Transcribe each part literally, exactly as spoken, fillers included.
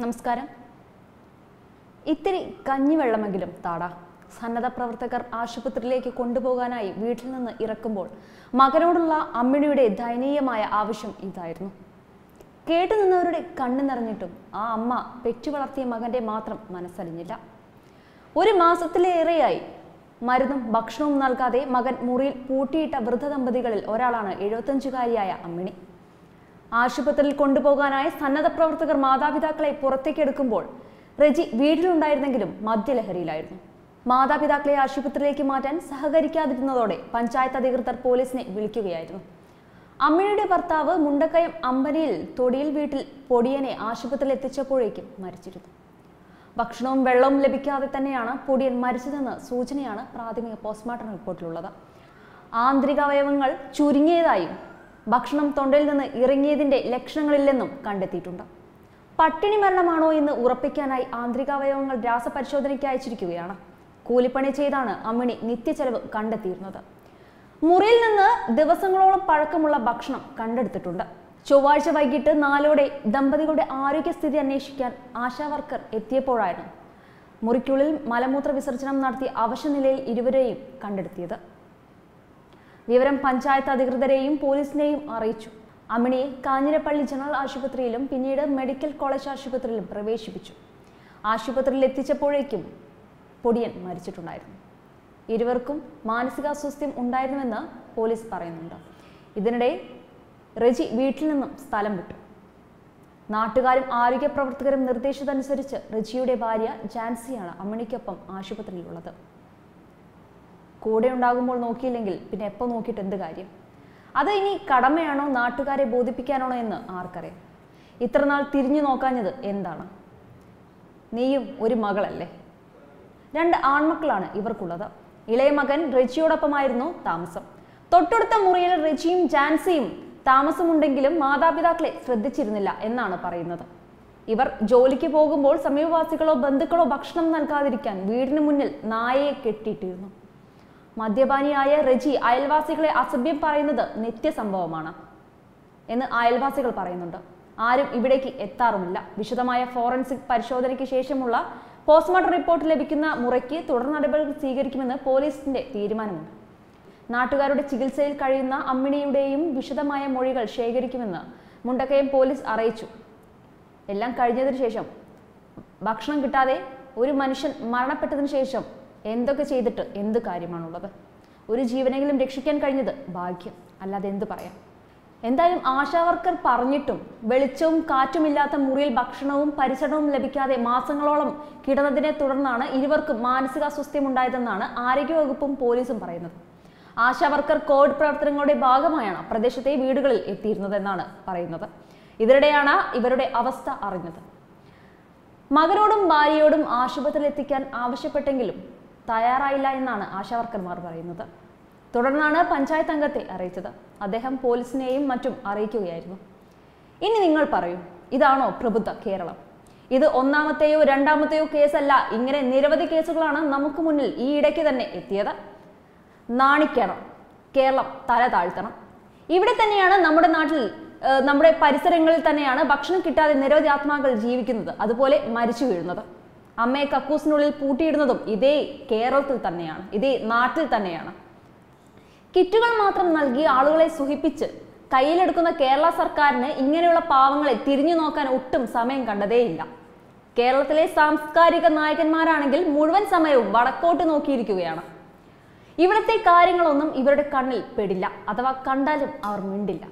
നമസ്കാരം. ഇത്തിരി കഞ്ഞിവെള്ളമെങ്കിലും താടാ. സന്നദ്ധ പ്രവർത്തകർ ആശുപത്രിയിലേക്ക് കൊണ്ടുപോകാനായി വീട്ടിൽ നിന്ന് ഇറക്കുമ്പോൾ മകനോടുള്ള അമ്മിണിയുടെ ദയനീയമായ ആവശ്യം ഇതായിരുന്നു. കേട്ടുനിന്നവരുടെ കണ്ണു നിറഞ്ഞിട്ടും ആ അമ്മ പെറ്റു വളർത്തിയ മകന്റെ മാത്രം മനസ്സലിഞ്ഞില്ല. ഒരു മാസത്തിലേറെയായി മരുന്നും ഭക്ഷണവും നൽകാതെ മകൻ മുറിയിൽ പൂട്ടിയിട്ട വൃദ്ധ ദമ്പതികളിൽ ഒരാളാണ് എഴുപത്തഞ്ചുകാരിയായ അമ്മിണി. ആശുപത്രിയിൽ കൊണ്ടുപോകാനായി സന്നദ്ധ പ്രവർത്തകർ മാതാപിതാക്കളെ പുറത്തേക്കെടുക്കുമ്പോൾ റെജി വീട്ടിലുണ്ടായിരുന്നെങ്കിലും മദ്യലഹരിയിലായിരുന്നു. മാതാപിതാക്കളെ ആശുപത്രിയിലേക്ക് മാറ്റാൻ സഹകരിക്കാതിരുന്നതോടെ പഞ്ചായത്ത് അധികൃതർ പോലീസിനെ വിളിക്കുകയായിരുന്നു. അമ്മിണിയുടെ ഭർത്താവ് മുണ്ടക്കയം അമ്പനിയിൽ തൊടിയിൽ വീട്ടിൽ പൊടിയനെ ആശുപത്രിയിൽ എത്തിച്ചപ്പോഴേക്കും മരിച്ചിരുന്നു. ഭക്ഷണവും വെള്ളവും ലഭിക്കാതെ തന്നെയാണ് പൊടിയൻ മരിച്ചതെന്ന് സൂചനയാണ് പ്രാഥമിക പോസ്റ്റ്മോർട്ടം റിപ്പോർട്ടിലുള്ളത്. ആന്തരികാവയവങ്ങൾ ചുരുങ്ങിയതായും ഭക്ഷണം തൊണ്ടയിൽ നിന്ന് ഇറങ്ങിയതിന്റെ ലക്ഷണങ്ങളില്ലെന്നും കണ്ടെത്തിയിട്ടുണ്ട്. പട്ടിണി മരണമാണോ എന്ന് ഉറപ്പിക്കാനായി ആന്തരികാവയവങ്ങൾ രാസപരിശോധനയ്ക്ക് അയച്ചിരിക്കുകയാണ്. കൂലിപ്പണി ചെയ്താണ് അമ്മിണി നിത്യച്ചെലവ് കണ്ടെത്തിയിരുന്നത്. മുറിയിൽ നിന്ന് ദിവസങ്ങളോളം പഴക്കമുള്ള ഭക്ഷണം കണ്ടെടുത്തിട്ടുണ്ട്. ചൊവ്വാഴ്ച വൈകിട്ട് നാലോടെ ദമ്പതികളുടെ ആരോഗ്യസ്ഥിതി അന്വേഷിക്കാൻ ആശാവർക്കർ എത്തിയപ്പോഴായിരുന്നു മുറിക്കുള്ളിൽ മലമൂത്ര വിസർജനം നടത്തി അവശനിലയിൽ ഇരുവരെയും കണ്ടെടുത്തിയത്. വിവരം പഞ്ചായത്ത് അധികൃതരെയും പോലീസിനെയും അറിയിച്ചു. അമ്മിണിയെ കാഞ്ഞിരപ്പള്ളി ജനറൽ ആശുപത്രിയിലും പിന്നീട് മെഡിക്കൽ കോളേജ് ആശുപത്രിയിലും പ്രവേശിപ്പിച്ചു. ആശുപത്രിയിൽ എത്തിച്ചപ്പോഴേക്കും പൊടിയൻ മരിച്ചിട്ടുണ്ടായിരുന്നു. ഇരുവർക്കും മാനസികാസ്വാസ്ഥ്യം ഉണ്ടായിരുന്നുവെന്ന് പോലീസ് പറയുന്നുണ്ട്. ഇതിനിടെ റെജി വീട്ടിൽ നിന്നും സ്ഥലം വിട്ടു. നാട്ടുകാരും ആരോഗ്യ പ്രവർത്തകരും നിർദ്ദേശിച്ചതനുസരിച്ച് റെജിയുടെ ഭാര്യ ജാൻസിയാണ് അമ്മിണിക്കൊപ്പം ആശുപത്രിയിലുള്ളത്. കൂടെ ഉണ്ടാകുമ്പോൾ നോക്കിയില്ലെങ്കിൽ പിന്നെ എപ്പോൾ നോക്കിയിട്ട് എന്ത് കാര്യം? അത് ഇനി കടമയാണോ നാട്ടുകാരെ ബോധിപ്പിക്കാനാണോ എന്ന് ആർക്കറിയാം. ഇത്രനാൾ തിരിഞ്ഞു നോക്കാഞ്ഞത് എന്താണ്? നീയും ഒരു മകളല്ലേ? രണ്ട് ആൺമക്കളാണ് ഇവർക്കുള്ളത്. ഇളയ മകൻ റെജിയോടൊപ്പമായിരുന്നു താമസം. തൊട്ടടുത്ത മുറിയിൽ റെജിയും ജാൻസിയും താമസമുണ്ടെങ്കിലും മാതാപിതാക്കളെ ശ്രദ്ധിച്ചിരുന്നില്ല എന്നാണ് പറയുന്നത്. ഇവർ ജോലിക്ക് പോകുമ്പോൾ സമീപവാസികളോ ബന്ധുക്കളോ ഭക്ഷണം നൽകാതിരിക്കാൻ വീടിന് മുന്നിൽ നായയെ കെട്ടിയിട്ടിരുന്നു. മദ്യപാനിയായ റെജി അയൽവാസികളെ അസഭ്യം പറയുന്നത് നിത്യസംഭവമാണ് എന്ന് അയൽവാസികൾ പറയുന്നുണ്ട്. ആരും ഇവിടേക്ക് എത്താറുമില്ല. വിശദമായ ഫോറൻസിക് പരിശോധനയ്ക്ക് ശേഷമുള്ള പോസ്റ്റ്മോർട്ടം റിപ്പോർട്ട് ലഭിക്കുന്ന മുറയ്ക്ക് തുടർ നടപടികൾ സ്വീകരിക്കുമെന്ന് പോലീസിന്റെ തീരുമാനമുണ്ട്. നാട്ടുകാരുടെ ചികിത്സയിൽ കഴിയുന്ന അമ്മിണിയുടെയും വിശദമായ മൊഴികൾ ശേഖരിക്കുമെന്ന് മുണ്ടക്കയം പോലീസ് അറിയിച്ചു. എല്ലാം കഴിഞ്ഞതിന് ശേഷം ഭക്ഷണം കിട്ടാതെ ഒരു മനുഷ്യൻ മരണപ്പെട്ടതിന് ശേഷം എന്തൊക്കെ ചെയ്തിട്ട് എന്ത് കാര്യമാണുള്ളത്? ഒരു ജീവനെങ്കിലും രക്ഷിക്കാൻ കഴിഞ്ഞത് ഭാഗ്യം, അല്ലാതെ എന്ത് പറയാം. എന്തായാലും ആശാവർക്കർ പറഞ്ഞിട്ടും വെളിച്ചവും കാറ്റുമില്ലാത്ത മുറിയിൽ ഭക്ഷണവും പരിചരണവും ലഭിക്കാതെ മാസങ്ങളോളം കിടന്നതിനെ തുടർന്നാണ് ഇരുവർക്കും മാനസികാസ്വാസ്ഥ്യം ഉണ്ടായതെന്നാണ് ആരോഗ്യവകുപ്പും പോലീസും പറയുന്നത്. ആശാവർക്കർ കോവിഡ് പ്രവർത്തനങ്ങളുടെ ഭാഗമായാണ് പ്രദേശത്തെ വീടുകളിൽ എത്തിയിരുന്നതെന്നാണ് പറയുന്നത്. ഇതിനിടെയാണ് ഇവരുടെ അവസ്ഥ അറിഞ്ഞത്. മകനോടും ഭാര്യയോടും ആശുപത്രിയിൽ എത്തിക്കാൻ ആവശ്യപ്പെട്ടെങ്കിലും തയ്യാറായില്ല എന്നാണ് ആശാവർക്കർമാർ പറയുന്നത്. തുടർന്നാണ് പഞ്ചായത്ത് അംഗത്തെ അറിയിച്ചത്. അദ്ദേഹം പോലീസിനെയും മറ്റും അറിയിക്കുകയായിരുന്നു. ഇനി നിങ്ങൾ പറയൂ, ഇതാണോ പ്രബുദ്ധ കേരളം? ഇത് ഒന്നാമത്തെയോ രണ്ടാമത്തെയോ കേസല്ല. ഇങ്ങനെ നിരവധി കേസുകളാണ് നമുക്ക് മുന്നിൽ ഈ ഇടയ്ക്ക് തന്നെ എത്തിയത്. നാണിക്കണം, കേരളം തല താഴ്ത്തണം. ഇവിടെ തന്നെയാണ് നമ്മുടെ നാട്ടിൽ നമ്മുടെ പരിസരങ്ങളിൽ തന്നെയാണ് ഭക്ഷണം കിട്ടാതെ നിരവധി ആത്മാക്കൾ ജീവിക്കുന്നത്, അതുപോലെ മരിച്ചു വീഴുന്നത്. അമ്മയെ കക്കൂസിനുള്ളിൽ പൂട്ടിയിടുന്നതും ഇതേ കേരളത്തിൽ തന്നെയാണ്, ഇതേ നാട്ടിൽ തന്നെയാണ്. കിറ്റുകൾ മാത്രം നൽകി ആളുകളെ സുഖിപ്പിച്ച് കയ്യിലെടുക്കുന്ന കേരള സർക്കാരിന് ഇങ്ങനെയുള്ള പാവങ്ങളെ തിരിഞ്ഞു നോക്കാൻ ഒട്ടും സമയം കണ്ടതേയില്ല. കേരളത്തിലെ സാംസ്കാരിക നായകന്മാരാണെങ്കിൽ മുഴുവൻ സമയവും വടക്കോട്ട് നോക്കിയിരിക്കുകയാണ്. ഇവിടുത്തെ കാര്യങ്ങളൊന്നും ഇവരുടെ കണ്ണിൽ പെടില്ല, അഥവാ കണ്ടാലും അവർ മിണ്ടില്ല.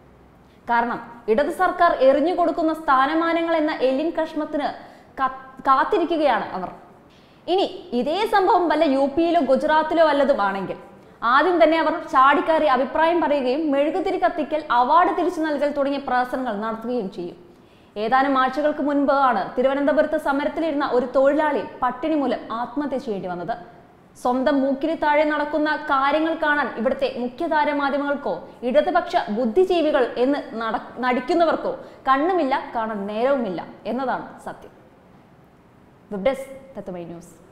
കാരണം ഇടത് സർക്കാർ എറിഞ്ഞു കൊടുക്കുന്ന സ്ഥാനമാനങ്ങൾ എന്ന എല്ലിൻ കഷ്ണത്തിന് കാത്തിരിക്കുകയാണ് അവർ. ഇനി ഇതേ സംഭവം വല്ല യു പിയിലോ ഗുജറാത്തിലോ വല്ലതും ആണെങ്കിൽ ആദ്യം തന്നെ അവർ ചാടിക്കയറി അഭിപ്രായം പറയുകയും മെഴുകുതിരി കത്തിക്കൽ, അവാർഡ് തിരിച്ചു നൽകൽ തുടങ്ങിയ പ്രഹസനങ്ങൾ നടത്തുകയും ചെയ്യും. ഏതാനും ആഴ്ചകൾക്ക് മുൻപ് ആണ് തിരുവനന്തപുരത്ത് സമരത്തിലിരുന്ന ഒരു തൊഴിലാളി പട്ടിണി മൂലം ആത്മഹത്യ ചെയ്യേണ്ടി വന്നത്. സ്വന്തം മൂക്കിന് താഴെ നടക്കുന്ന കാര്യങ്ങൾ കാണാൻ ഇവിടുത്തെ മുഖ്യധാര മാധ്യമങ്ങൾക്കോ ഇടതുപക്ഷ ബുദ്ധിജീവികൾ എന്ന് നടിക്കുന്നവർക്കോ കണ്ണുമില്ല, കാണാൻ നേരവുമില്ല എന്നതാണ് സത്യം. Web desk Tatwamayi news.